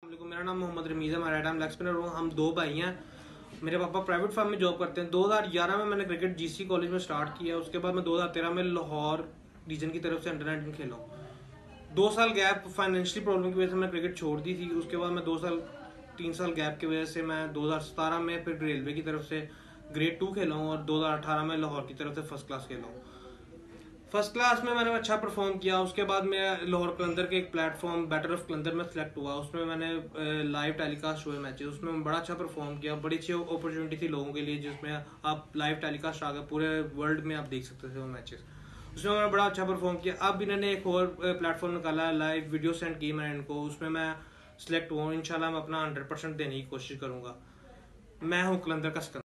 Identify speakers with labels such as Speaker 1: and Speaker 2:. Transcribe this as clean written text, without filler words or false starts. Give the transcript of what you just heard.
Speaker 1: मेरा नाम मोहम्मद रमीज़ है, मैं राइट आर्म लेग स्पिनर हूँ। हम दो भाई हैं। मेरे पापा प्राइवेट फार्म में जॉब करते हैं। 2011 में मैंने क्रिकेट जीसी कॉलेज में स्टार्ट किया। उसके बाद मैं 2013 में लाहौर रीजन की तरफ से अंडर-19 खेला हूँ। 2 साल गैप फाइनेंशियली प्रॉब्लम की वजह से मैं क्रिकेट छोड़ दी थी। उसके बाद मैं 3 साल गैप की वजह से मैं 2017 में फिर रेलवे की तरफ से ग्रेड 2 खेला हूँ और 2018 में लाहौर की तरफ से फर्स्ट क्लास खेला हूँ। फर्स्ट क्लास में मैंने अच्छा परफॉर्म किया। उसके बाद मैं लाहौर कलंदर के एक प्लेटफॉर्म बैटर ऑफ कलंदर में सिलेक्ट हुआ। उसमें मैंने लाइव टेलीकास्ट हुए मैचेस, उसमें मैं बड़ा अच्छा परफॉर्म किया। बड़ी अच्छी अपॉर्चुनिटी थी लोगों के लिए जिसमें आप लाइव टेलीकास्ट आ गए, पूरे वर्ल्ड में आप देख सकते थे वो मैचेस। उसमें मैंने बड़ा अच्छा परफॉर्म किया। अब इन्होंने एक और प्लेटफॉर्म निकाला है, लाइव वीडियो सेंड की मैंने इनको, उसमें मैं सिलेक्ट हुआ हूँ। इंशाल्लाह मैं अपना 100% देने की कोशिश करूंगा। मैं हूँ कलंदर का सिकंदर।